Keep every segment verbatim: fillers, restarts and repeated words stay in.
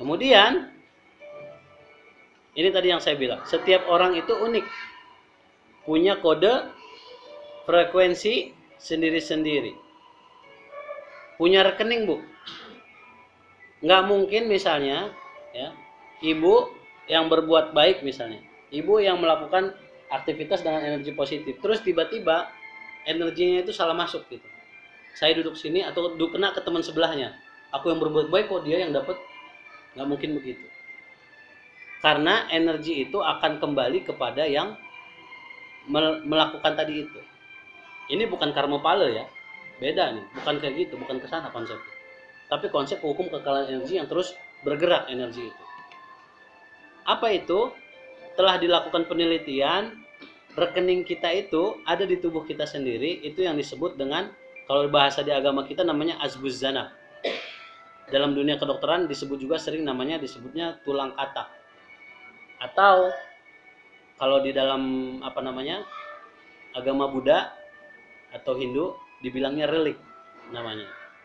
Kemudian, ini tadi yang saya bilang, setiap orang itu unik, punya kode frekuensi sendiri-sendiri, punya rekening, Bu. Nggak mungkin misalnya, ya, ibu yang berbuat baik misalnya, ibu yang melakukan aktivitas dengan energi positif, terus tiba-tiba energinya itu salah masuk gitu. Saya duduk sini atau duduk kena ke teman sebelahnya, aku yang berbuat baik kok dia yang dapat. Nggak mungkin begitu. Karena energi itu akan kembali kepada yang melakukan tadi itu. Ini bukan karma pale ya, beda nih, bukan kayak gitu, bukan kesana konsepnya. Tapi konsep hukum kekalahan energi yang terus bergerak energi itu. Apa itu? Telah dilakukan penelitian, rekening kita itu ada di tubuh kita sendiri, itu yang disebut dengan, kalau bahasa di agama kita namanya azbuz zanab. Dalam dunia kedokteran disebut juga sering namanya disebutnya tulang katak. Atau kalau di dalam apa namanya agama Buddha atau Hindu dibilangnya relik namanya.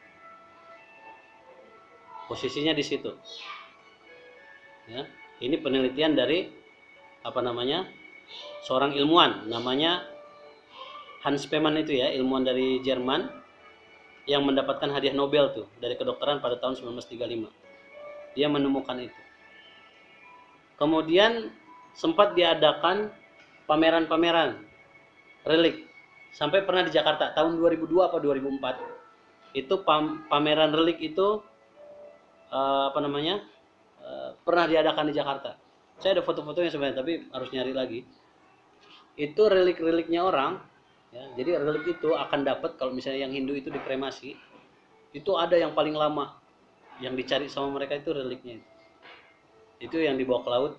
Posisinya di situ. Ya, ini penelitian dari apa namanya seorang ilmuwan namanya Hans Spemann itu ya, ilmuwan dari Jerman yang mendapatkan hadiah Nobel tuh dari kedokteran pada tahun sembilan belas tiga puluh lima. Dia menemukan itu. Kemudian sempat diadakan pameran-pameran relik sampai pernah di Jakarta tahun dua ribu dua atau dua ribu empat. Itu pameran relik itu uh, apa namanya uh, pernah diadakan di Jakarta. Saya ada foto-fotonya sebenarnya tapi harus nyari lagi. Itu relik-reliknya orang ya, jadi relik itu akan dapat kalau misalnya yang Hindu itu dikremasi, itu ada yang paling lama yang dicari sama mereka itu reliknya itu. Itu yang dibawa ke laut.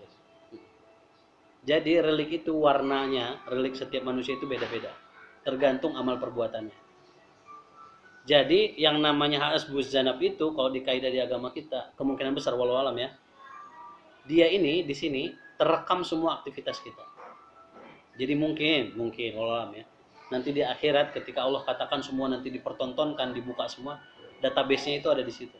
Jadi relik itu warnanya, relik setiap manusia itu beda-beda, tergantung amal perbuatannya. Jadi yang namanya azbuz zanab itu kalau di kaidah di agama kita kemungkinan besar walau alam ya, dia ini di sini terekam semua aktivitas kita. Jadi mungkin mungkin walau alam ya, nanti di akhirat ketika Allah katakan semua nanti dipertontonkan, dibuka semua, database-nya itu ada di situ.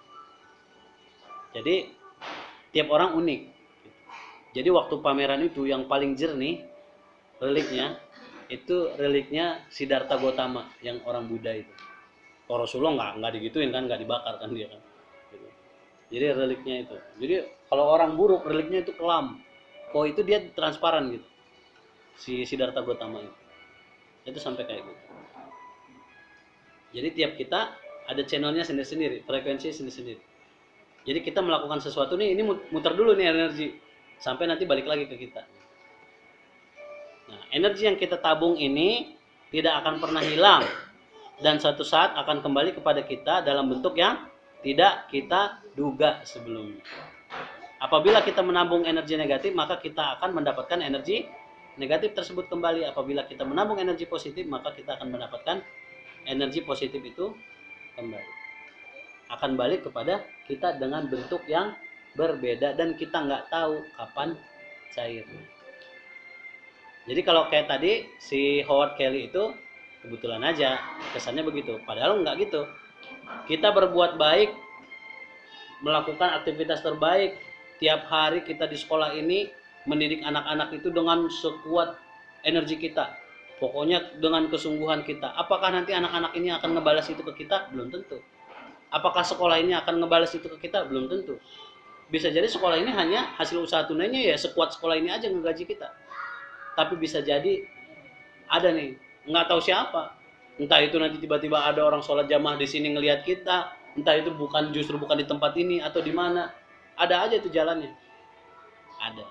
Jadi tiap orang unik. Jadi waktu pameran itu yang paling jernih reliknya itu reliknya Siddhartha Gautama yang orang Buddha itu. Kalau Rasulullah nggak nggak digituin kan, nggak dibakar kan dia kan. Gitu. Jadi reliknya itu. Jadi kalau orang buruk reliknya itu kelam. Kok itu dia transparan gitu. Si Siddhartha Gautama itu. Itu sampai kayak gitu. Jadi tiap kita ada channelnya sendiri-sendiri, frekuensi sendiri-sendiri. Jadi kita melakukan sesuatu nih, ini muter dulu nih energi sampai nanti balik lagi ke kita. Nah, energi yang kita tabung ini tidak akan pernah hilang dan suatu saat akan kembali kepada kita dalam bentuk yang tidak kita duga sebelumnya. Apabila kita menabung energi negatif, maka kita akan mendapatkan energi negatif tersebut kembali. Apabila kita menabung energi positif, maka kita akan mendapatkan energi positif itu kembali. Akan balik kepada kita dengan bentuk yang berbeda dan kita nggak tahu kapan cairnya. Jadi kalau kayak tadi si Howard Kelly itu kebetulan aja kesannya begitu, padahal nggak gitu. Kita berbuat baik, melakukan aktivitas terbaik tiap hari kita di sekolah ini, mendidik anak-anak itu dengan sekuat energi kita, pokoknya dengan kesungguhan kita. Apakah nanti anak-anak ini akan ngebalas itu ke kita? Belum tentu. Apakah sekolah ini akan ngebalas itu ke kita? Belum tentu. Bisa jadi sekolah ini hanya hasil usaha tunainya ya sekuat sekolah ini aja ngegaji kita. Tapi bisa jadi ada nih, nggak tahu siapa. Entah itu nanti tiba-tiba ada orang sholat jamaah di sini ngelihat kita, entah itu bukan justru bukan di tempat ini atau di mana. Ada aja itu jalannya. Ada.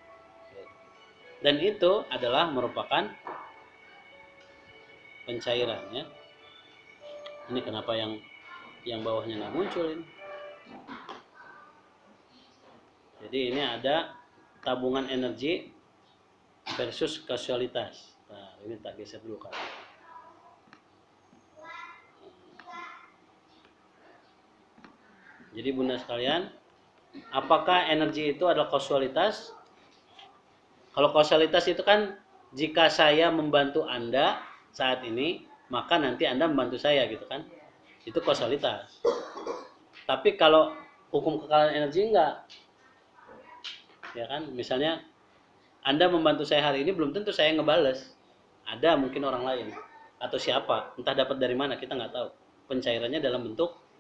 Dan itu adalah merupakan pencairan ya. Ini kenapa yang yang bawahnya nggak muncul ini. Jadi ini ada tabungan energi versus kausalitas. Nah, ini tak geser dulu kan. Jadi bunda sekalian, apakah energi itu adalah kausalitas? Kalau kausalitas itu kan jika saya membantu Anda saat ini, maka nanti Anda membantu saya gitu kan. Itu kausalitas. Tapi kalau hukum kekalahan energi enggak. Ya kan? Misalnya Anda membantu saya hari ini belum tentu saya ngebales. Ada mungkin orang lain atau siapa, entah dapat dari mana kita nggak tahu. Pencairannya dalam bentuk